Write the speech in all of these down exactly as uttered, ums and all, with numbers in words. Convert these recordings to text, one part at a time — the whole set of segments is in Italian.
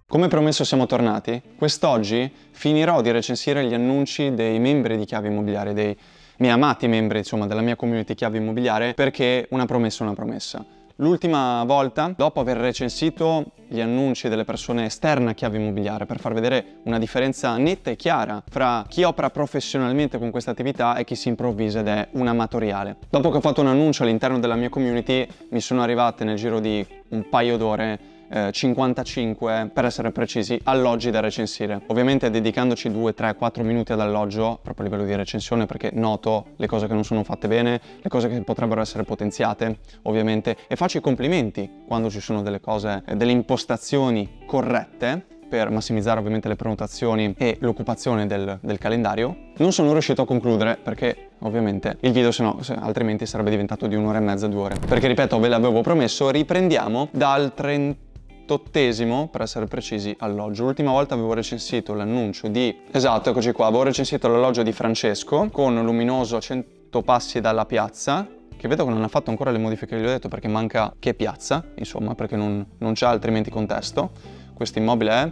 Come promesso siamo tornati. Quest'oggi finirò di recensire gli annunci dei membri di Chiavi Immobiliare, dei miei amati membri, insomma, della mia community Chiavi Immobiliare, perché una promessa è una promessa. L'ultima volta, dopo aver recensito gli annunci delle persone esterne a Chiavi Immobiliare, per far vedere una differenza netta e chiara fra chi opera professionalmente con questa attività e chi si improvvisa ed è un amatoriale. Dopo che ho fatto un annuncio all'interno della mia community, mi sono arrivate nel giro di un paio d'ore Eh, cinquantacinque, per essere precisi, alloggi da recensire. Ovviamente dedicandoci due, tre, quattro minuti ad alloggio, proprio a livello di recensione, perché noto le cose che non sono fatte bene, le cose che potrebbero essere potenziate, ovviamente, e faccio i complimenti quando ci sono delle cose, eh, delle impostazioni corrette, per massimizzare ovviamente le prenotazioni e l'occupazione del, del calendario. Non sono riuscito a concludere perché ovviamente il video se no, se, altrimenti sarebbe diventato di un'ora e mezza, due ore. Perché ripeto, ve l'avevo promesso, riprendiamo dal trentottesimo, per essere precisi, alloggio. L'ultima volta avevo recensito l'annuncio di... Esatto, eccoci qua, avevo recensito l'alloggio di Francesco con luminoso a cento passi dalla piazza, che vedo che non ha fatto ancora le modifiche che gli ho detto perché manca che piazza, insomma, perché non, non c'è altrimenti contesto. Questo immobile è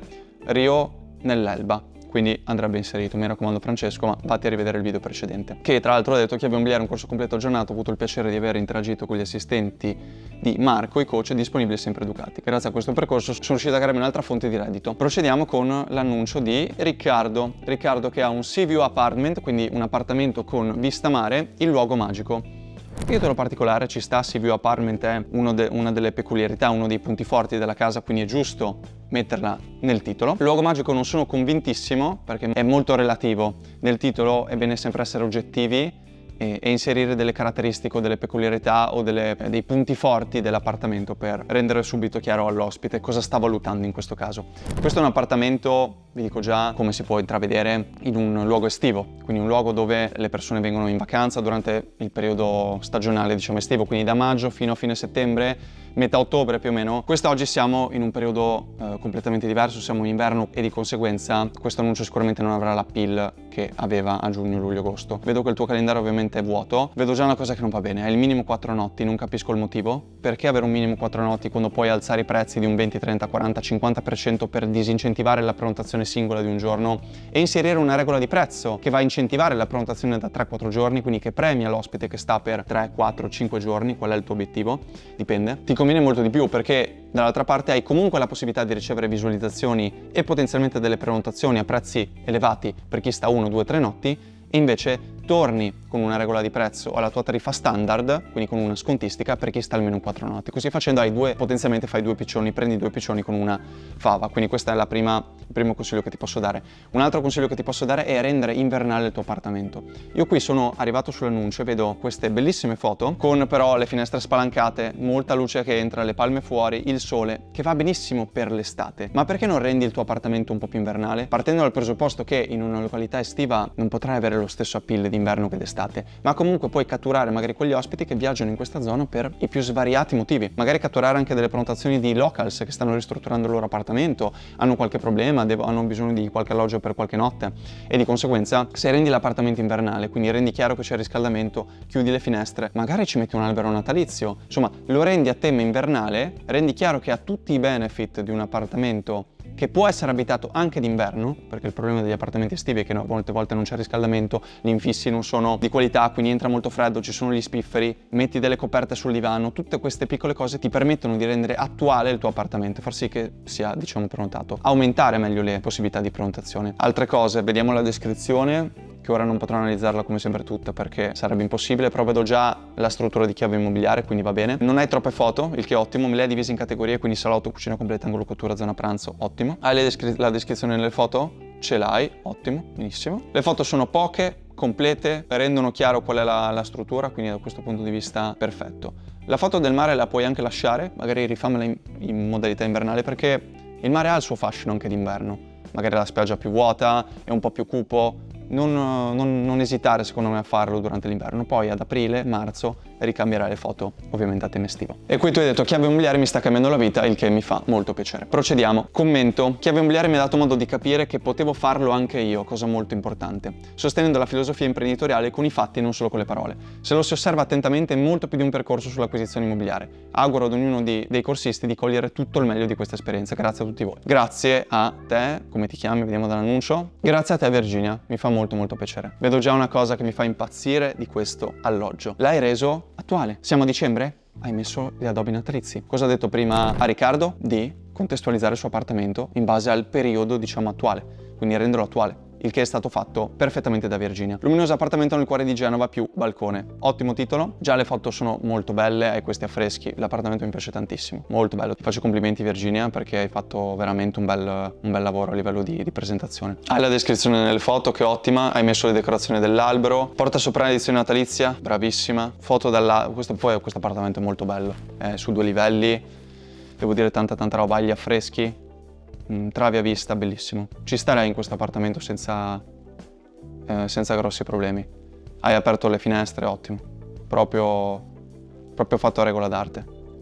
Rio nell'Elba, quindi andrebbe inserito. Mi raccomando Francesco, ma vatti a rivedere il video precedente. Che tra l'altro ho detto Chiavi Immobiliare è un corso completo aggiornato, ho avuto il piacere di aver interagito con gli assistenti di Marco, i coach disponibili e sempre educati. Grazie a questo percorso sono riuscito a crearmi un'altra fonte di reddito. Procediamo con l'annuncio di Riccardo. Riccardo che ha un Sea View Apartment, quindi un appartamento con vista mare, il luogo magico. Titolo particolare, ci sta, Sea View Apartment è uno de, una delle peculiarità, uno dei punti forti della casa, quindi è giusto metterla nel titolo. Luogo magico non sono convintissimo perché è molto relativo. Nel titolo è bene sempre essere oggettivi e, e inserire delle caratteristiche o delle peculiarità o delle, dei punti forti dell'appartamento per rendere subito chiaro all'ospite cosa sta valutando in questo caso. Questo è un appartamento, vi dico già, come si può intravedere, in un luogo estivo, quindi un luogo dove le persone vengono in vacanza durante il periodo stagionale, diciamo estivo, quindi da maggio fino a fine settembre, metà ottobre più o meno. Quest'oggi siamo in un periodo eh, completamente diverso, siamo in inverno e di conseguenza questo annuncio sicuramente non avrà l'appeal che aveva a giugno, luglio, agosto. Vedo che il tuo calendario ovviamente è vuoto, vedo già una cosa che non va bene, è il minimo quattro notti, non capisco il motivo. Perché avere un minimo quattro notti quando puoi alzare i prezzi di un venti, trenta, quaranta, cinquanta per cento per disincentivare la prenotazione singola di un giorno e inserire una regola di prezzo che va a incentivare la prenotazione da tre quattro giorni, quindi che premia l'ospite che sta per tre, quattro, cinque giorni, qual è il tuo obiettivo? Dipende. Ti conviene molto di più perché dall'altra parte hai comunque la possibilità di ricevere visualizzazioni e potenzialmente delle prenotazioni a prezzi elevati per chi sta uno, due, tre notti e invece torni con una regola di prezzo alla tua tariffa standard, quindi con una scontistica per chi sta almeno quattro notti. Così facendo hai due, potenzialmente fai due piccioni, prendi due piccioni con una fava. Quindi questo è la prima, il primo consiglio che ti posso dare. Un altro consiglio che ti posso dare è rendere invernale il tuo appartamento. Io qui sono arrivato sull'annuncio e vedo queste bellissime foto con però le finestre spalancate, molta luce che entra, le palme fuori, il sole, che va benissimo per l'estate. Ma perché non rendi il tuo appartamento un po' più invernale? Partendo dal presupposto che in una località estiva non potrai avere lo stesso appeal d'inverno che d'estate, ma comunque puoi catturare magari quegli ospiti che viaggiano in questa zona per i più svariati motivi, magari catturare anche delle prenotazioni di locals che stanno ristrutturando il loro appartamento, hanno qualche problema, hanno bisogno di qualche alloggio per qualche notte e di conseguenza se rendi l'appartamento invernale, quindi rendi chiaro che c'è il riscaldamento, chiudi le finestre, magari ci metti un albero natalizio, insomma lo rendi a tema invernale, rendi chiaro che ha tutti i benefit di un appartamento che può essere abitato anche d'inverno, perché il problema degli appartamenti estivi è che molte volte non c'è riscaldamento, gli infissi non sono di qualità, quindi entra molto freddo, ci sono gli spifferi, metti delle coperte sul divano, tutte queste piccole cose ti permettono di rendere attuale il tuo appartamento, far sì che sia, diciamo, prenotato, aumentare meglio le possibilità di prenotazione. Altre cose, vediamo la descrizione, che ora non potrò analizzarla come sempre tutta perché sarebbe impossibile, però vedo già la struttura di Chiavi Immobiliare, quindi va bene. Non hai troppe foto, il che è ottimo, me le hai divise in categorie, quindi salotto, cucina completa, angolo cottura, zona pranzo, ottimo. Hai le descri la descrizione nelle foto? Ce l'hai, ottimo, benissimo. Le foto sono poche, complete, rendono chiaro qual è la, la struttura, quindi da questo punto di vista perfetto. La foto del mare la puoi anche lasciare, magari rifammela in, in modalità invernale perché il mare ha il suo fascino anche d'inverno. Magari la spiaggia più vuota, è un po' più cupo. Non, non, non esitare secondo me a farlo durante l'inverno, poi ad aprile, marzo ricambierai le foto ovviamente a tema estivo. E qui tu hai detto chiave immobiliare mi sta cambiando la vita, il che mi fa molto piacere. Procediamo. Commento: chiave immobiliare mi ha dato modo di capire che potevo farlo anche io, cosa molto importante, sostenendo la filosofia imprenditoriale con i fatti e non solo con le parole. Se lo si osserva attentamente è molto più di un percorso sull'acquisizione immobiliare. Auguro ad ognuno di, dei corsisti di cogliere tutto il meglio di questa esperienza. Grazie a tutti voi. Grazie a te, come ti chiami? Vediamo dall'annuncio. Grazie a te Virginia, mi fa molto molto piacere. Vedo già una cosa che mi fa impazzire di questo alloggio. L'hai reso attuale. Siamo a dicembre? Hai messo gli addobbi natalizi. Cosa ha detto prima a Riccardo? Di contestualizzare il suo appartamento in base al periodo, diciamo, attuale, quindi renderlo attuale, il che è stato fatto perfettamente da Virginia. Luminoso appartamento nel cuore di Genova più balcone. Ottimo titolo, già le foto sono molto belle, hai questi affreschi, l'appartamento mi piace tantissimo, molto bello. Ti faccio complimenti Virginia perché hai fatto veramente un bel, un bel lavoro a livello di, di presentazione. Hai la descrizione nelle foto che è ottima, hai messo le decorazioni dell'albero, porta sopra edizione natalizia, bravissima. Foto dalla... questo poi questo appartamento è molto bello, è su due livelli, devo dire tanta tanta roba, gli affreschi. Travi a vista, bellissimo. Ci starei in questo appartamento senza, eh, senza grossi problemi. Hai aperto le finestre, ottimo. Proprio, proprio fatto a regola d'arte.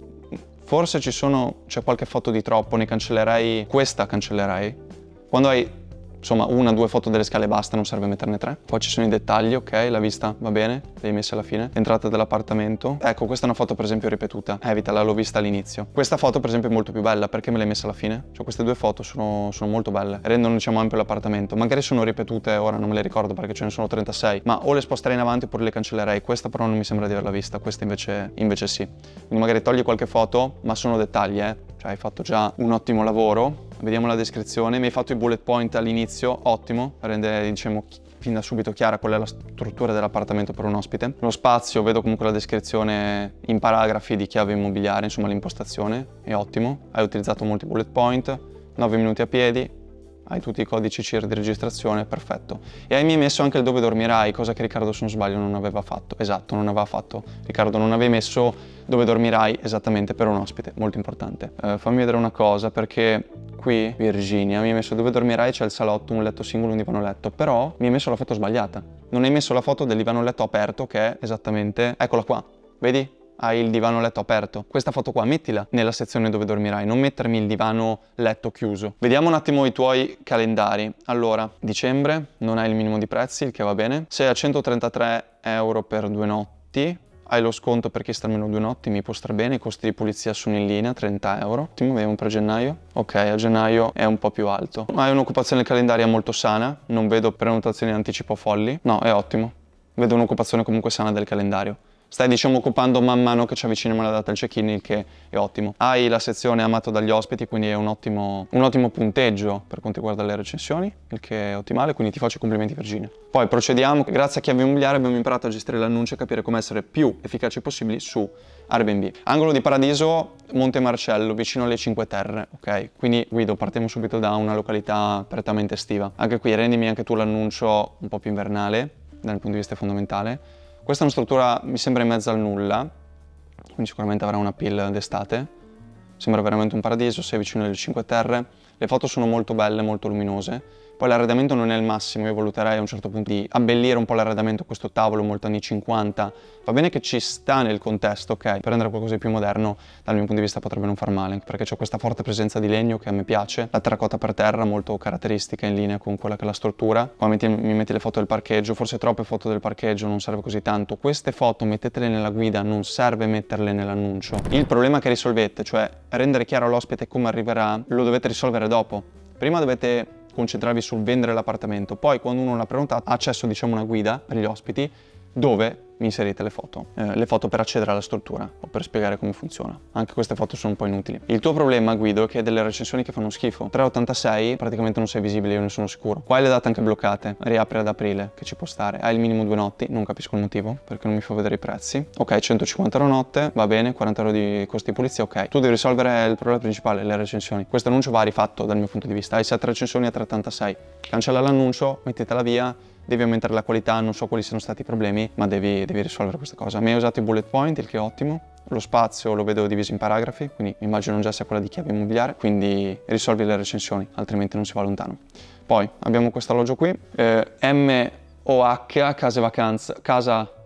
Forse ci sono, c'è qualche foto di troppo, ne cancellerei, questa cancellerei. Quando hai, insomma, una o due foto delle scale basta, non serve metterne tre. Poi ci sono i dettagli, ok, la vista va bene, le hai messe alla fine. L'entrata dell'appartamento. Ecco, questa è una foto per esempio ripetuta, evitala, l'ho vista all'inizio. Questa foto per esempio è molto più bella, perché me l'hai messa alla fine? Cioè queste due foto sono, sono molto belle, rendono diciamo ampio l'appartamento. Magari sono ripetute, ora non me le ricordo perché ce ne sono trentasei, ma o le sposterei in avanti oppure le cancellerei. Questa però non mi sembra di averla vista, questa invece, invece sì. Quindi magari togli qualche foto, ma sono dettagli, eh. Cioè hai fatto già un ottimo lavoro. Vediamo la descrizione, mi hai fatto i bullet point all'inizio, ottimo, rende diciamo fin da subito chiara qual è la struttura dell'appartamento per un ospite. Lo spazio, vedo comunque la descrizione in paragrafi di chiave immobiliare, insomma l'impostazione è ottimo, hai utilizzato molti bullet point, nove minuti a piedi, hai tutti i codici C I R di registrazione, perfetto. E hai messo anche il dove dormirai, cosa che Riccardo se non sbaglio non aveva fatto, esatto, non aveva fatto. Riccardo non avevi messo dove dormirai esattamente per un ospite, molto importante. Eh, fammi vedere una cosa perché qui Virginia mi ha messo dove dormirai, c'è il salotto, un letto singolo, un divano letto, però mi hai messo la foto sbagliata. Non hai messo la foto del divano letto aperto che è esattamente, eccola qua, vedi? Hai il divano letto aperto. Questa foto qua mettila nella sezione dove dormirai, non mettermi il divano letto chiuso. Vediamo un attimo i tuoi calendari. Allora, dicembre, non hai il minimo di prezzi, il che va bene. Sei a centotrentatré euro per due notti. Hai lo sconto per chi sta almeno due notti, mi può star bene, i costi di pulizia sono in linea, trenta euro. Ottimo, vediamo per gennaio. Ok, a gennaio è un po' più alto. Hai un'occupazione calendaria molto sana, non vedo prenotazioni in anticipo folli. No, è ottimo. Vedo un'occupazione comunque sana del calendario. Stai diciamo occupando man mano che ci avviciniamo alla data del check-in, il che è ottimo. Hai la sezione amato dagli ospiti, quindi è un ottimo, un ottimo punteggio per quanto riguarda le recensioni, il che è ottimale, quindi ti faccio i complimenti Virginia. Poi procediamo, grazie a Chiave Immobiliare abbiamo imparato a gestire l'annuncio e capire come essere più efficaci possibili su Airbnb. Angolo di Paradiso, Monte Marcello, vicino alle Cinque Terre, ok? Quindi Guido, partiamo subito da una località prettamente estiva. Anche qui rendimi anche tu l'annuncio un po' più invernale, dal punto di vista fondamentale. Questa è una struttura, mi sembra in mezzo al nulla, quindi sicuramente avrà una appeal d'estate. Sembra veramente un paradiso, sei vicino alle Cinque Terre. Le foto sono molto belle, molto luminose. Poi l'arredamento non è il massimo, io valuterei a un certo punto di abbellire un po' l'arredamento, questo tavolo molto anni cinquanta. Va bene che ci sta nel contesto, ok? Per rendere qualcosa di più moderno, dal mio punto di vista potrebbe non far male, anche perché c'è questa forte presenza di legno che a me piace. La terracotta per terra, molto caratteristica, in linea con quella che è la struttura. Qua metti, mi metti le foto del parcheggio, forse troppe foto del parcheggio, non serve così tanto. Queste foto mettetele nella guida, non serve metterle nell'annuncio. Il problema che risolvete, cioè rendere chiaro all'ospite come arriverà, lo dovete risolvere dopo. Prima dovete concentrarvi sul vendere l'appartamento, poi quando uno l'ha prenotato ha accesso diciamo a una guida per gli ospiti dove inserite le foto, eh, le foto per accedere alla struttura o per spiegare come funziona. Anche queste foto sono un po' inutili. Il tuo problema, Guido, è che hai delle recensioni che fanno schifo. tre virgola ottantasei praticamente non sei visibile, io ne sono sicuro. Qua hai le date anche bloccate, riapri ad aprile, che ci può stare. Hai il minimo due notti, non capisco il motivo, perché non mi fa vedere i prezzi. Ok, centocinquanta euro notte, va bene, quaranta euro di costi di pulizia, ok. Tu devi risolvere il problema principale, le recensioni. Questo annuncio va rifatto dal mio punto di vista. Hai sette recensioni a tre virgola ottantasei. Cancella l'annuncio, mettetela via. Devi aumentare la qualità, non so quali siano stati i problemi, ma devi, devi risolvere questa cosa. Mi hai usato i bullet point, il che è ottimo. Lo spazio lo vedo diviso in paragrafi, quindi immagino già sia quella di Chiave Immobiliare, quindi risolvi le recensioni, altrimenti non si va lontano. Poi abbiamo questo alloggio qui, eh, M O H, Case Vacanza, Casa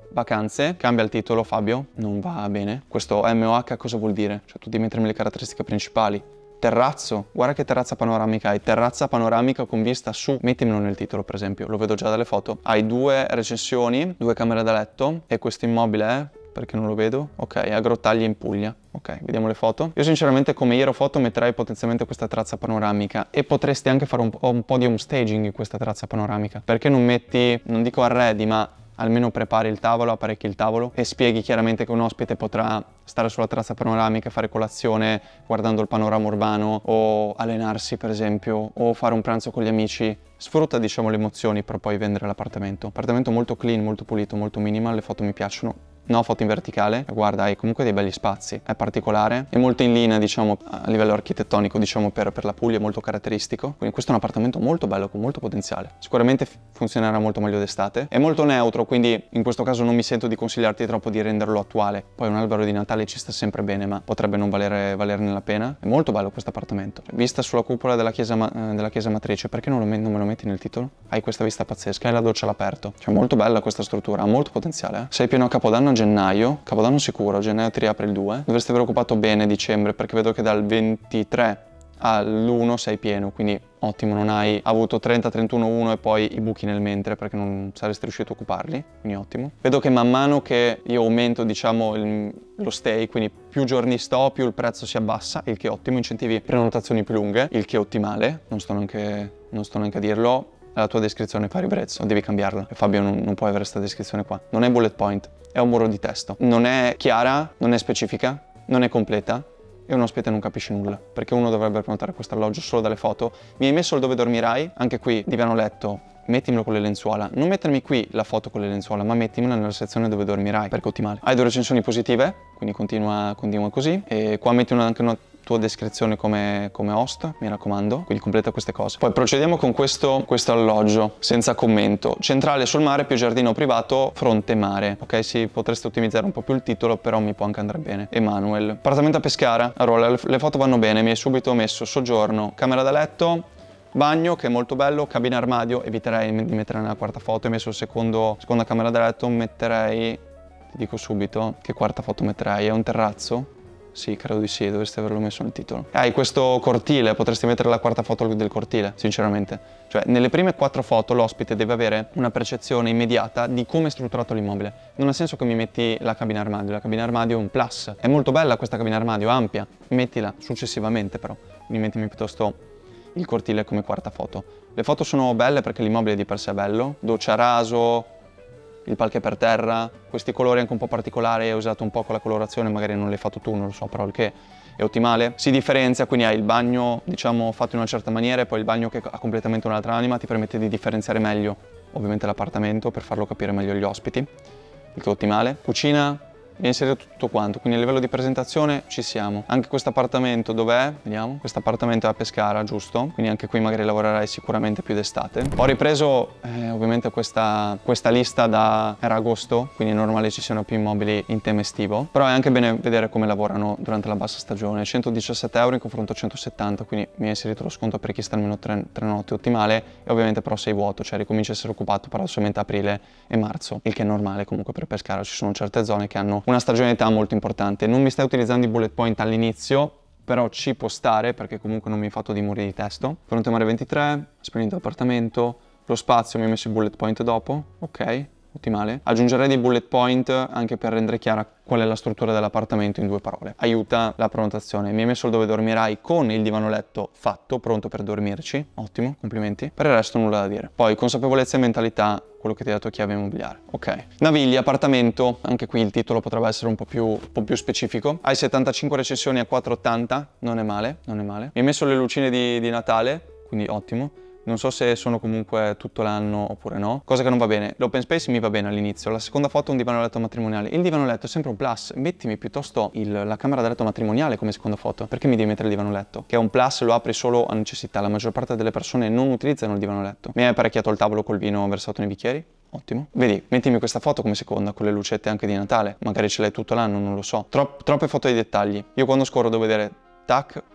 vacanze, cambia il titolo Fabio, non va bene. Questo M O H cosa vuol dire? Cioè tu devi mettermi le caratteristiche principali. Terrazzo, guarda che terrazza panoramica hai, terrazza panoramica con vista su, mettimelo nel titolo per esempio, lo vedo già dalle foto. Hai due recensioni, due camere da letto e questo immobile è, perché non lo vedo, ok, a Grottaglie in Puglia. Ok, vediamo le foto. Io sinceramente come iero foto metterei potenzialmente questa terrazza panoramica e potresti anche fare un po', un po' di homestaging in questa terrazza panoramica. Perché non metti, non dico arredi, ma almeno prepari il tavolo, apparecchi il tavolo e spieghi chiaramente che un ospite potrà stare sulla terrazza panoramica, fare colazione guardando il panorama urbano o allenarsi per esempio o fare un pranzo con gli amici. Sfrutta diciamo le emozioni per poi vendere l'appartamento. Appartamento molto clean, molto pulito, molto minimal, le foto mi piacciono. No, foto in verticale, guarda, hai comunque dei belli spazi, è particolare, è molto in linea, diciamo, a livello architettonico, diciamo, per, per la Puglia, è molto caratteristico. Quindi questo è un appartamento molto bello, con molto potenziale. Sicuramente funzionerà molto meglio d'estate. È molto neutro, quindi in questo caso non mi sento di consigliarti troppo di renderlo attuale. Poi un albero di Natale ci sta sempre bene, ma potrebbe non valere, valerne la pena. È molto bello questo appartamento. Vista sulla cupola della chiesa, eh, della chiesa matrice, perché non, lo non me lo metti nel titolo? Hai questa vista pazzesca, hai la doccia all'aperto. Cioè molto bella questa struttura, ha molto potenziale. Eh? Sei pieno a Capodanno a gennaio, Capodanno sicuro, gennaio ti riapre il due. Dovresti aver occupato bene dicembre perché vedo che dal ventitré all'uno sei pieno, quindi ottimo, non hai avuto trenta, trentuno, uno e poi i buchi nel mentre perché non saresti riuscito a occuparli, quindi ottimo. Vedo che man mano che io aumento diciamo il, lo stay, quindi più giorni sto, più il prezzo si abbassa, il che è ottimo, incentivi prenotazioni più lunghe, il che è ottimale, non sto neanche, non sto neanche a dirlo. La tua descrizione fa ribrezzo, devi cambiarla. E Fabio non, non puoi avere questa descrizione qua. Non è bullet point, è un muro di testo. Non è chiara, non è specifica, non è completa e un ospite non capisce nulla. Perché uno dovrebbe prenotare questo alloggio solo dalle foto. Mi hai messo il dove dormirai, anche qui divano letto, mettimelo con le lenzuola. Non mettermi qui la foto con le lenzuola, ma mettimela nella sezione dove dormirai, perché è ottimale. Hai due recensioni positive, quindi continua, continua così. E qua metti una, anche una tua descrizione come, come host, mi raccomando, quindi completa queste cose. Poi procediamo con questo, questo alloggio, senza commento. Centrale sul mare più giardino privato, fronte mare. Ok, sì, potreste ottimizzare un po' più il titolo, però mi può anche andare bene. Emanuel. Appartamento a Pescara. Allora, le, le foto vanno bene, mi hai subito messo soggiorno, camera da letto, bagno che è molto bello, cabina armadio, eviterei di mettere nella quarta foto, hai messo il secondo, seconda camera da letto, metterei, ti dico subito, che quarta foto metterei, è un terrazzo? Sì, credo di sì, dovresti averlo messo nel titolo. Hai questo cortile, potresti mettere la quarta foto del cortile, sinceramente. Cioè, nelle prime quattro foto l'ospite deve avere una percezione immediata di come è strutturato l'immobile. Non ha senso che mi metti la cabina armadio, la cabina armadio è un plus. È molto bella questa cabina armadio, ampia, mettila successivamente però. Quindi mettimi piuttosto il cortile come quarta foto. Le foto sono belle perché l'immobile di per sé è bello, doccia raso, il palco per terra, questi colori anche un po' particolari, hai usato un po' con la colorazione, magari non l'hai fatto tu, non lo so, però il che è ottimale. Si differenzia, quindi hai il bagno, diciamo, fatto in una certa maniera e poi il bagno che ha completamente un'altra anima, ti permette di differenziare meglio, ovviamente, l'appartamento per farlo capire meglio agli ospiti, il che è ottimale. Cucina, mi ha inserito tutto quanto, quindi a livello di presentazione ci siamo. Anche questo appartamento dov'è? Vediamo. Questo appartamento è a Pescara, giusto? Quindi anche qui magari lavorerai sicuramente più d'estate. Ho ripreso eh, ovviamente questa, questa lista da era agosto, quindi è normale ci siano più immobili in tema estivo. Però è anche bene vedere come lavorano durante la bassa stagione. centodiciassette euro in confronto a centosettanta, quindi mi ha inserito lo sconto per chi sta almeno tre, tre notti, ottimale. E ovviamente però sei vuoto, cioè ricomincia a essere occupato paradossalmente aprile e marzo, il che è normale comunque per Pescara. Ci sono certe zone che hanno una stagionalità molto importante. Non mi stai utilizzando i bullet point all'inizio, però ci può stare perché comunque non mi hai fatto di muri di testo. Fronte mare ventitré, splendido appartamento, lo spazio mi hai messo i bullet point dopo, ok, ottimale. Aggiungerei dei bullet point anche per rendere chiara qual è la struttura dell'appartamento in due parole. Aiuta la prenotazione. Mi hai messo il dove dormirai con il divano letto fatto, pronto per dormirci, ottimo, complimenti. Per il resto nulla da dire. Poi consapevolezza e mentalità, quello che ti ha dato chiave immobiliare. Ok. Navigli, appartamento, anche qui il titolo potrebbe essere un po' più, un po' più specifico. Hai settantacinque recensioni a quattrocentottanta, non è male, non è male. Mi hai messo le lucine di, di Natale, quindi ottimo. Non so se sono comunque tutto l'anno oppure no, cosa che non va bene. L'open space mi va bene all'inizio, la seconda foto è un divano letto matrimoniale. Il divano letto è sempre un plus, mettimi piuttosto il, la camera da letto matrimoniale come seconda foto. Perché mi devi mettere il divano letto? Che è un plus, lo apri solo a necessità, la maggior parte delle persone non utilizzano il divano letto. Mi hai apparecchiato il tavolo col vino versato nei bicchieri? Ottimo. Vedi, mettimi questa foto come seconda, con le lucette anche di Natale. Magari ce l'hai tutto l'anno, non lo so. Trop, troppe foto di dettagli. Io quando scorro devo vedere, tac,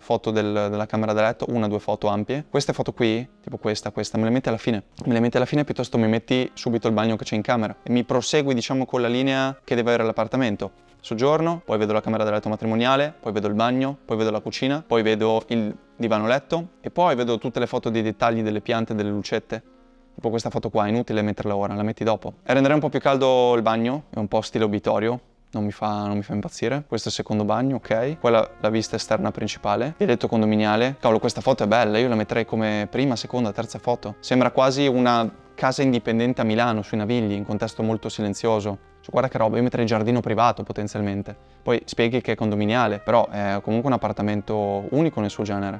foto del, della camera da letto, una o due foto ampie. Queste foto qui, tipo questa, questa, me le metti alla fine. Me le metti alla fine piuttosto mi metti subito il bagno che c'è in camera. E mi prosegui, diciamo, con la linea che deve avere l'appartamento. Soggiorno, poi vedo la camera da letto matrimoniale, poi vedo il bagno, poi vedo la cucina, poi vedo il divano letto e poi vedo tutte le foto dei dettagli delle piante, delle lucette. Tipo questa foto qua, inutile metterla ora, la metti dopo. E renderei un po' più caldo il bagno, è un po' stile obitorio. Non mi, fa, non mi fa impazzire. Questo è il secondo bagno, ok. Quella la vista esterna principale. Il letto condominiale. Cavolo, questa foto è bella, io la metterei come prima, seconda, terza foto. Sembra quasi una casa indipendente a Milano, sui Navigli, in contesto molto silenzioso. Cioè, guarda che roba, io metterei giardino privato potenzialmente. Poi spieghi che è condominiale, però è comunque un appartamento unico nel suo genere.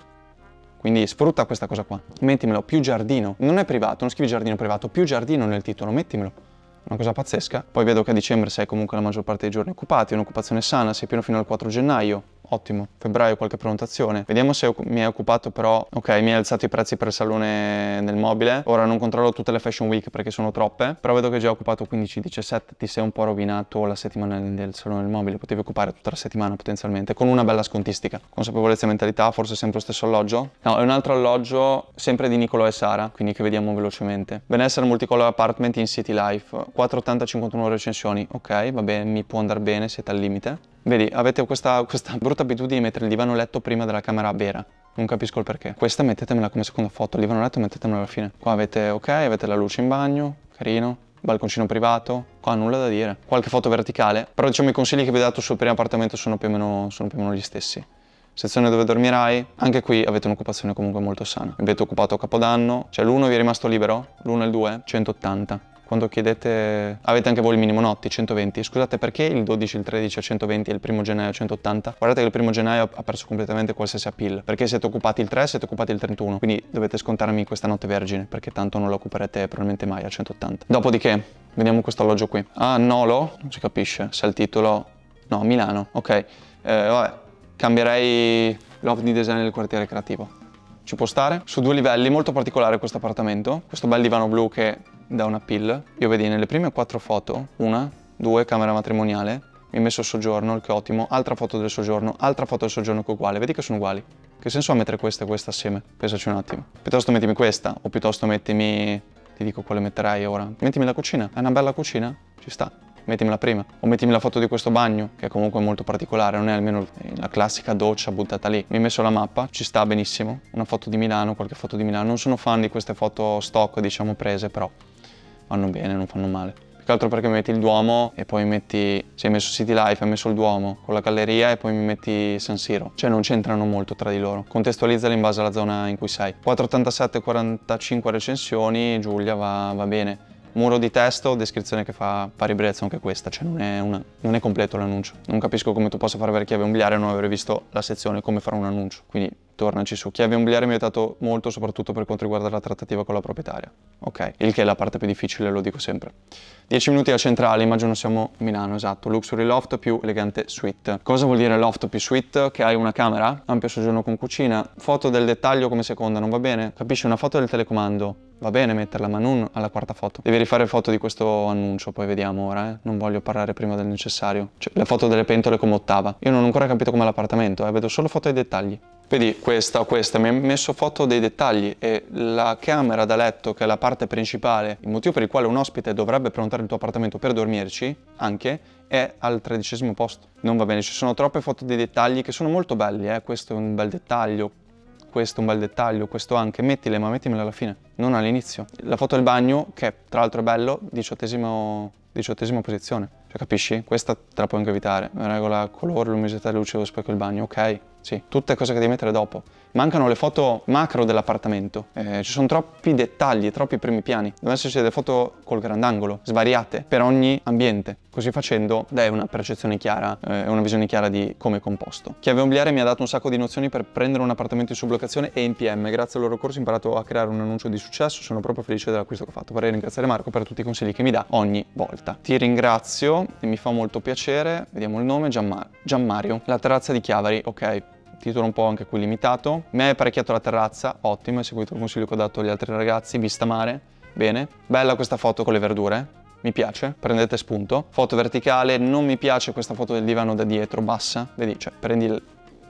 Quindi sfrutta questa cosa qua. Mettimelo, più giardino. Non è privato, non scrivi giardino privato, più giardino nel titolo, mettimelo. Una cosa pazzesca. Poi vedo che a dicembre sei comunque la maggior parte dei giorni occupati, un'occupazione sana, sei pieno fino al quattro gennaio. Ottimo. Febbraio qualche prenotazione. Vediamo se mi hai occupato però... Ok, mi hai alzato i prezzi per il salone del mobile. Ora non controllo tutte le Fashion Week perché sono troppe, però vedo che già hai occupato quindici diciassette, ti sei un po' rovinato la settimana del salone del mobile. Potevi occupare tutta la settimana potenzialmente, con una bella scontistica. Consapevolezza e mentalità, forse sempre lo stesso alloggio? No, è un altro alloggio, sempre di Nicolò e Sara, quindi che vediamo velocemente. Benessere Multicolor Apartment in City Life. quattro ottanta cinquantuno recensioni. Ok, va bene, mi può andare bene, siete al limite. Vedi, avete questa, questa brutta abitudine di mettere il divano letto prima della camera vera. Non capisco il perché. Questa mettetemela come seconda foto, il divano letto mettetemela alla fine. Qua avete, ok, avete la luce in bagno, carino, balconcino privato, qua nulla da dire. Qualche foto verticale, però diciamo i consigli che vi ho dato sul primo appartamento sono più o meno, sono più o meno gli stessi. Sezione dove dormirai, anche qui avete un'occupazione comunque molto sana. Avete occupato a Capodanno, cioè l'uno vi è rimasto libero, l'uno e il due, centottanta. Quando chiedete, avete anche voi il minimo notti, centoventi. Scusate, perché il dodici, il tredici a centoventi e il primo gennaio a centottanta? Guardate che il primo gennaio ha perso completamente qualsiasi appeal, perché siete occupati il tre, siete occupati il trentuno, quindi dovete scontarmi questa notte vergine, perché tanto non la occuperete probabilmente mai a centottanta. Dopodiché, vediamo questo alloggio qui. Ah, Nolo? Non si capisce, se è il titolo... No, Milano, ok. Eh, vabbè, cambierei l'off di design del quartiere creativo. Ci può stare? Su due livelli, molto particolare questo appartamento, questo bel divano blu che dà un appeal. Io vedi nelle prime quattro foto, una, due, camera matrimoniale, mi ho messo il soggiorno, il che è ottimo, altra foto del soggiorno, altra foto del soggiorno che è uguale, vedi che sono uguali. Che senso ha mettere questa e questa assieme? Pensaci un attimo. Piuttosto mettimi questa, o piuttosto mettimi, ti dico quale metterai ora. Mettimi la cucina, è una bella cucina? Ci sta. Mettimela prima, o mettimi la foto di questo bagno, che è comunque molto particolare, non è almeno la classica doccia buttata lì. Mi hai messo la mappa, ci sta benissimo, una foto di Milano, qualche foto di Milano. Non sono fan di queste foto stock, diciamo, prese, però vanno bene, non fanno male. Più che altro perché mi metti il Duomo e poi metti, se hai messo City Life, hai messo il Duomo con la galleria e poi mi metti San Siro. Cioè non c'entrano molto tra di loro. Contestualizzali in base alla zona in cui sei. quattro ottantasette quarantacinque recensioni, Giulia, va, va bene. Muro di testo, descrizione che fa pari brezza anche questa, cioè non è, una, non è completo l'annuncio. Non capisco come tu possa fare avere chiave immobiliare e non aver visto la sezione come fare un annuncio. Quindi tornaci su. Chiave immobiliare mi ha aiutato molto, soprattutto per quanto riguarda la trattativa con la proprietaria. Ok, il che è la parte più difficile, lo dico sempre. dieci minuti alla centrale, immagino siamo a Milano, esatto. Luxury loft più elegante suite. Cosa vuol dire loft più suite? Che hai una camera, ampio soggiorno con cucina, foto del dettaglio come seconda, non va bene? Capisci? Una foto del telecomando. Va bene metterla, ma non alla quarta foto. Devi rifare foto di questo annuncio, poi vediamo ora, eh. Non voglio parlare prima del necessario. Cioè, le foto delle pentole come ottava. Io non ho ancora capito com'è l'appartamento, eh. Vedo solo foto dei dettagli. Vedi, questa o questa, mi ha messo foto dei dettagli e la camera da letto, che è la parte principale, il motivo per il quale un ospite dovrebbe prenotare il tuo appartamento per dormirci, anche, è al tredicesimo posto. Non va bene, ci sono troppe foto dei dettagli che sono molto belli, eh. Questo è un bel dettaglio. Questo è un bel dettaglio, questo anche, mettile, ma mettimela alla fine, non all'inizio. La foto del bagno, che tra l'altro è bello, diciottesima posizione. Cioè, capisci? Questa te la puoi anche evitare. Regola colore, luminosità, luce dello specchio del bagno, ok? Sì, tutte cose che devi mettere dopo. Mancano le foto macro dell'appartamento. Eh, ci sono troppi dettagli, troppi primi piani. Devono esserci delle foto col grandangolo, svariate, per ogni ambiente. Così facendo dai una percezione chiara e eh, una visione chiara di come è composto. Chiave immobiliare mi ha dato un sacco di nozioni per prendere un appartamento in sublocazione e in P M. Grazie al loro corso ho imparato a creare un annuncio di successo. Sono proprio felice dell'acquisto che ho fatto. Vorrei ringraziare Marco per tutti i consigli che mi dà ogni volta. Ti ringrazio e mi fa molto piacere. Vediamo il nome, Gianmar- Gianmario. La terrazza di Chiavari, ok. Titolo un po' anche qui limitato. Mi hai apparecchiato la terrazza, ottimo, hai seguito il consiglio che ho dato agli altri ragazzi, vista mare, bene. Bella questa foto con le verdure, mi piace, prendete spunto. Foto verticale, non mi piace questa foto del divano da dietro, bassa, vedi, cioè prendi il,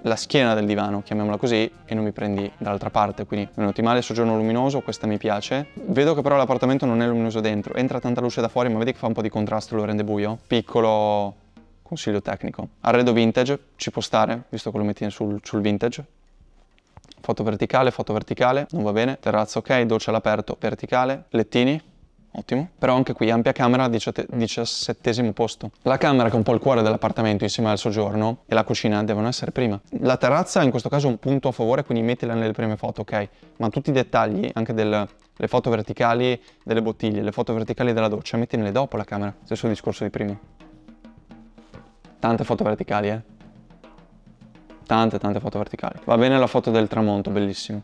la schiena del divano, chiamiamola così, e non mi prendi dall'altra parte, quindi non è ottimale. Soggiorno luminoso, questa mi piace. Vedo che però l'appartamento non è luminoso dentro, entra tanta luce da fuori, ma vedi che fa un po' di contrasto, lo rende buio. Piccolo consiglio tecnico. Arredo vintage, ci può stare, visto che lo metti sul, sul vintage. Foto verticale, foto verticale, non va bene. Terrazza ok, doccia all'aperto, verticale. Lettini, ottimo. Però anche qui ampia camera, diciassettesimo posto. La camera, che è un po' il cuore dell'appartamento insieme al soggiorno, e la cucina devono essere prima. La terrazza in questo caso è un punto a favore, quindi mettila nelle prime foto, ok? Ma tutti i dettagli, anche delle foto verticali delle bottiglie, le foto verticali della doccia, mettile dopo la camera. Stesso discorso di prima. Tante foto verticali, eh? Tante, tante foto verticali. Va bene la foto del tramonto, bellissimo.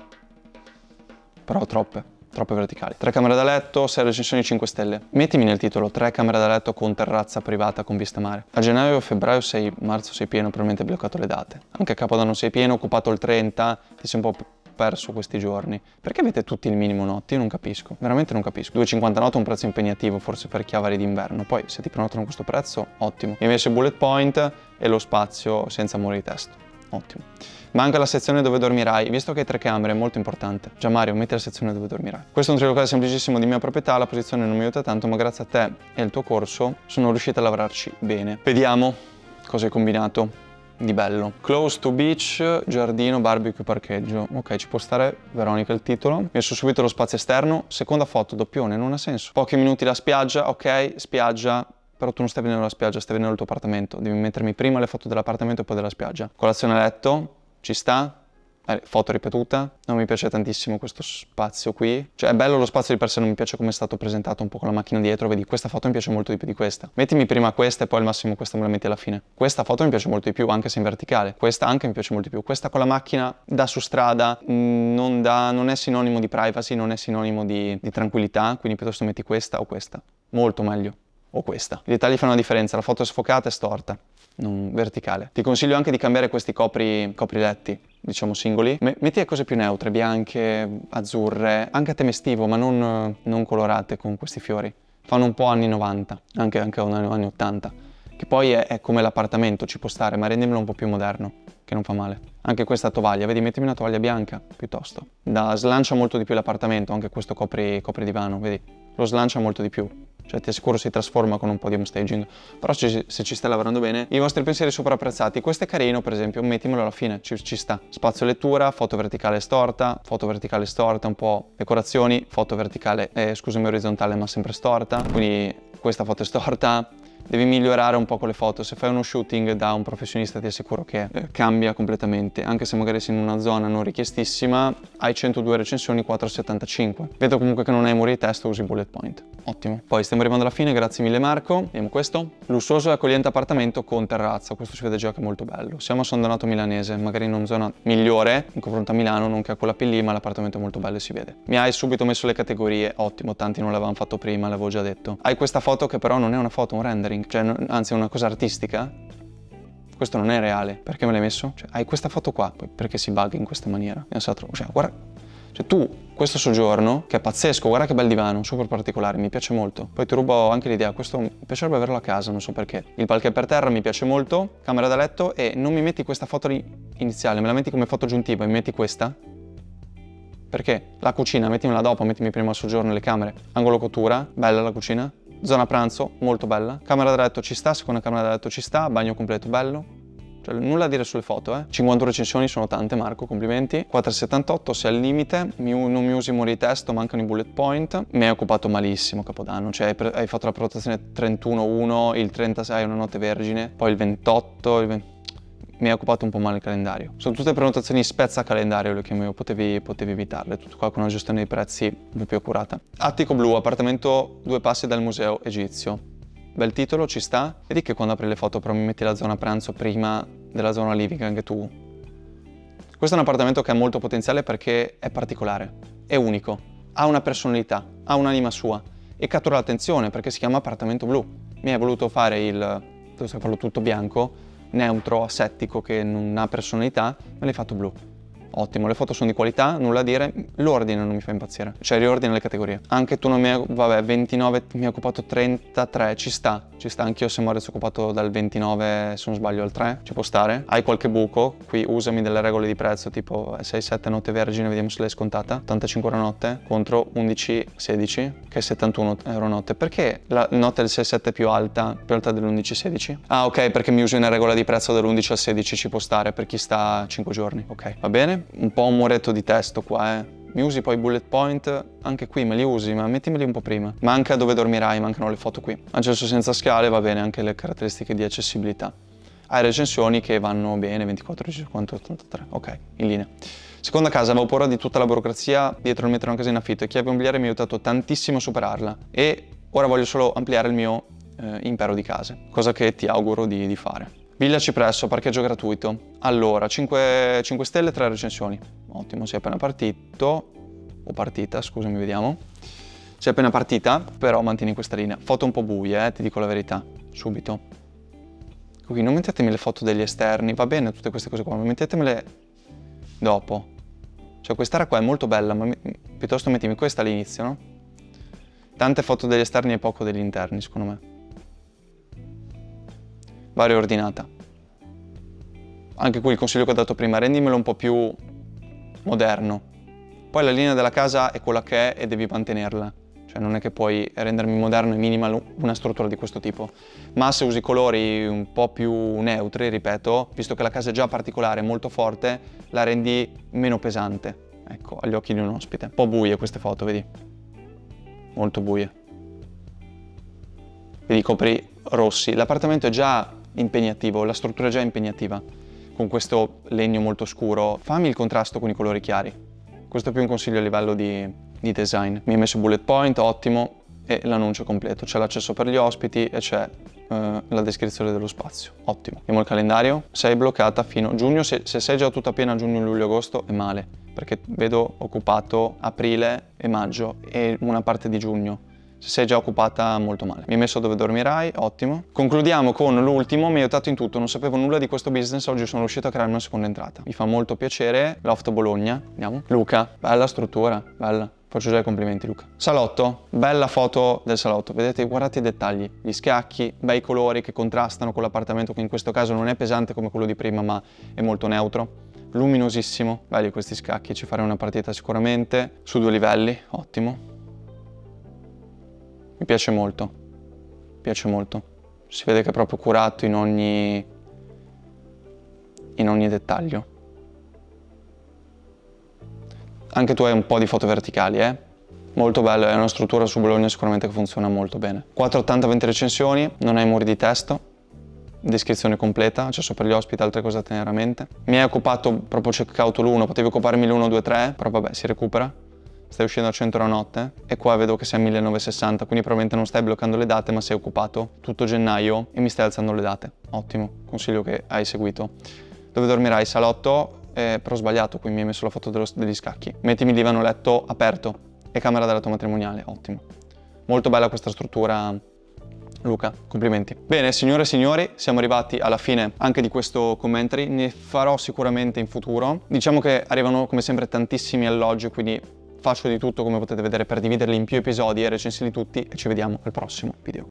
Però troppe, troppe verticali. Tre camere da letto, sei recensioni cinque stelle. Mettimi nel titolo, tre camere da letto con terrazza privata con vista mare. A gennaio o febbraio sei, marzo sei pieno, probabilmente hai bloccato le date. Anche a Capodanno sei pieno, occupato il trenta, ti sei un po' perso questi giorni. Perché avete tutti il minimo notte? Io non capisco, veramente non capisco. due e cinquanta notte è un prezzo impegnativo, forse per chi ha vari d'inverno. Poi se ti prenotano questo prezzo, ottimo. Mi hai messo i bullet point e lo spazio senza muri di testo. Ottimo. Manca la sezione dove dormirai, visto che hai tre camere è molto importante. Già Mario, metti la sezione dove dormirai. Questo è un trilocale semplicissimo di mia proprietà, la posizione non mi aiuta tanto, ma grazie a te e al tuo corso sono riuscito a lavorarci bene. Vediamo cosa hai combinato di bello. Close to beach, giardino, barbecue, parcheggio. Ok, ci può stare, Veronica il titolo. Mi ho messo subito lo spazio esterno. Seconda foto, doppione, non ha senso. Pochi minuti la spiaggia, ok, spiaggia. Però tu non stai vedendo la spiaggia, stai vedendo il tuo appartamento. Devi mettermi prima le foto dell'appartamento e poi della spiaggia. Colazione a letto, ci sta. Eh, foto ripetuta. Non mi piace tantissimo questo spazio qui. Cioè è bello lo spazio di per sé, non mi piace come è stato presentato un po' con la macchina dietro. Vedi, questa foto mi piace molto di più di questa. Mettimi prima questa e poi al massimo questa me la metti alla fine. Questa foto mi piace molto di più, anche se in verticale. Questa anche mi piace molto di più. Questa con la macchina da su strada mh, non, da, non è sinonimo di privacy, non è sinonimo di, di tranquillità. Quindi piuttosto metti questa o questa. Molto meglio. O questa. I dettagli fanno la differenza, la foto è sfocata e storta, non verticale. Ti consiglio anche di cambiare questi copri, copriletti, diciamo singoli. M metti le cose più neutre, bianche, azzurre, anche a tema estivo, ma non, non colorate con questi fiori. Fanno un po' anni novanta, anche, anche anni ottanta. Che poi è, è come l'appartamento, ci può stare, ma rendimelo un po' più moderno, che non fa male. Anche questa tovaglia, vedi, mettimi una tovaglia bianca, piuttosto. Da, slancia molto di più l'appartamento, anche questo copri, copri divano, vedi? Lo slancia molto di più. Cioè ti assicuro si trasforma con un po' di home staging. Però se, se ci stai lavorando bene, i vostri pensieri sopravapprezzati. Questo è carino, per esempio, mettimelo alla fine, ci, ci sta. Spazio lettura, foto verticale storta, foto verticale storta, un po' decorazioni, foto verticale, eh, scusami, orizzontale ma sempre storta. Quindi questa foto è storta. Devi migliorare un po' con le foto. Se fai uno shooting da un professionista ti assicuro che eh, cambia completamente. Anche se magari sei in una zona non richiestissima, hai centodue recensioni, quattro virgola settantacinque. Vedo comunque che non hai muri di testo, usi bullet point. Ottimo. Poi stiamo arrivando alla fine, grazie mille Marco. Vediamo questo. Lussuoso e accogliente appartamento con terrazza. Questo si vede già che è molto bello. Siamo a San Donato Milanese, magari in una zona migliore in confronto a Milano, non che a quella P lì, ma l'appartamento è molto bello e si vede. Mi hai subito messo le categorie, ottimo, tanti non l'avevano fatto prima, l'avevo già detto. Hai questa foto che però non è una foto, è un rendering. Cioè, anzi è una cosa artistica. Questo non è reale. Perché me l'hai messo? Cioè, hai questa foto qua, poi perché si bugga in questa maniera? Cioè, guarda, cioè tu, questo soggiorno, che è pazzesco, guarda che bel divano, super particolare, mi piace molto. Poi ti rubo anche l'idea, questo mi piacerebbe averlo a casa, non so perché. Il parquet per terra mi piace molto, camera da letto, e non mi metti questa foto iniziale, me la metti come foto aggiuntiva, mi metti questa? Perché? La cucina, mettimela dopo, mettimi prima il soggiorno e le camere. Angolo cottura, bella la cucina. Zona pranzo, molto bella. Camera da letto ci sta, seconda camera da letto ci sta, bagno completo bello. Cioè, nulla a dire sulle foto, eh. cinquanta recensioni sono tante, Marco, complimenti. quattro virgola settantotto, sei al limite. Mi, non mi usi muri di testo, mancano i bullet point. Mi hai occupato malissimo Capodanno, cioè hai, hai fatto la prenotazione trentuno uno, il trentasei una notte vergine, poi il ventotto, il venti... Mi hai occupato un po' male il calendario. Sono tutte prenotazioni spezza calendario, le chiamo io, potevi, potevi evitarle. Tutto qua con una gestione dei prezzi un po' più accurata. Attico blu, appartamento due passi dal museo egizio. Bel titolo, ci sta. Vedi che quando apri le foto però mi metti la zona pranzo prima della zona living anche tu. Questo è un appartamento che ha molto potenziale perché è particolare, è unico, ha una personalità, ha un'anima sua e cattura l'attenzione perché si chiama appartamento blu. Mi hai voluto fare il, devo farlo tutto bianco, neutro, asettico, che non ha personalità, me l'hai fatto blu. Ottimo, le foto sono di qualità, nulla a dire, l'ordine non mi fa impazzire, cioè riordina le categorie. Anche tu non mi hai, vabbè, ventinove, mi hai occupato trentatré, ci sta. ci sta, anch'io se Maurizio è occupato dal ventinove, se non sbaglio al tre, ci può stare. Hai qualche buco, qui usami delle regole di prezzo tipo sei sette notte vergine, vediamo se l'hai scontata, ottantacinque euro notte contro undici sedici che è settantuno euro notte. Perché la notte del sei sette è più alta, più alta dell'undici sedici? Ah ok, perché mi usi una regola di prezzo dall'undici al sedici, ci può stare per chi sta cinque giorni. Ok, va bene? Un po' un muretto di testo qua, eh. Mi usi poi bullet point, anche qui me li usi, ma mettimeli un po' prima. Manca dove dormirai, mancano le foto qui. Accesso senza scale, va bene, anche le caratteristiche di accessibilità. Hai recensioni che vanno bene, ventiquattro, cinquanta, ottantatré, ok, in linea. Seconda casa, avevo paura di tutta la burocrazia dietro il mettere una casa in affitto e Chiavi Immobiliare mi ha aiutato tantissimo a superarla e ora voglio solo ampliare il mio eh, impero di case, cosa che ti auguro di, di fare. Villa Cipresso, parcheggio gratuito. Allora, cinque, cinque stelle, tre recensioni. Ottimo, sei appena partito, o partita, scusami, vediamo. Sei appena partita, però mantieni questa linea. Foto un po' buie, eh, ti dico la verità, subito. Qui non mettetemi le foto degli esterni, va bene tutte queste cose qua, ma mettetemele dopo. Cioè quest'area qua è molto bella, ma mi, piuttosto mettimi questa all'inizio, no? Tante foto degli esterni e poco degli interni, secondo me. Va riordinata. Anche qui il consiglio che ho dato prima, rendimelo un po' più moderno. Poi la linea della casa è quella che è e devi mantenerla. Cioè non è che puoi rendermi moderno e minimal una struttura di questo tipo. Ma se usi colori un po' più neutri, ripeto, visto che la casa è già particolare, molto forte, la rendi meno pesante. Ecco, agli occhi di un ospite. Un po' buie queste foto, vedi? Molto buie. Vedi, copri rossi. L'appartamento è già impegnativo, la struttura è già impegnativa. Con questo legno molto scuro, fammi il contrasto con i colori chiari. Questo è più un consiglio a livello di, di design. Mi hai messo bullet point, ottimo, e l'annuncio completo. C'è l'accesso per gli ospiti e c'è eh, la descrizione dello spazio. Ottimo. Vediamo il calendario. Sei bloccata fino a giugno. Se, se sei già tutta piena a giugno, luglio, agosto è male, perché vedo occupato aprile e maggio e una parte di giugno. Se sei già occupata, molto male. Mi hai messo dove dormirai, ottimo. Concludiamo con l'ultimo, mi hai aiutato in tutto, non sapevo nulla di questo business, oggi sono riuscito a creare una seconda entrata. Mi fa molto piacere, Loft Bologna, andiamo. Luca, bella struttura, bella. Faccio già i complimenti Luca. Salotto, bella foto del salotto, vedete, guardate i dettagli, gli scacchi, bei colori che contrastano con l'appartamento che in questo caso non è pesante come quello di prima ma è molto neutro. Luminosissimo, belli questi scacchi, ci farei una partita sicuramente, su due livelli, ottimo. Mi piace molto, mi piace molto. Si vede che è proprio curato in ogni, in ogni dettaglio. Anche tu hai un po' di foto verticali, eh? Molto bello, è una struttura su Bologna sicuramente che funziona molto bene. quattrocentottanta venti recensioni, non hai muri di testo, descrizione completa, accesso per gli ospiti, altre cose da tenere a mente. Mi hai occupato proprio checkout l'uno, potevi occuparmi l'uno, due, tre, però vabbè, si recupera. Stai uscendo a cento euro a notte e qua vedo che sei a millenovecentosessanta, quindi probabilmente non stai bloccando le date ma sei occupato tutto gennaio e mi stai alzando le date. Ottimo, consiglio che hai seguito. Dove dormirai? Salotto, eh, però ho sbagliato, qui mi hai messo la foto dello, degli scacchi. Mettimi divano letto aperto e camera da letto matrimoniale, ottimo. Molto bella questa struttura, Luca, complimenti. Bene, signore e signori, siamo arrivati alla fine anche di questo commentary, ne farò sicuramente in futuro. Diciamo che arrivano come sempre tantissimi alloggi, quindi faccio di tutto, come potete vedere, per dividerli in più episodi e recensirli tutti e ci vediamo al prossimo video.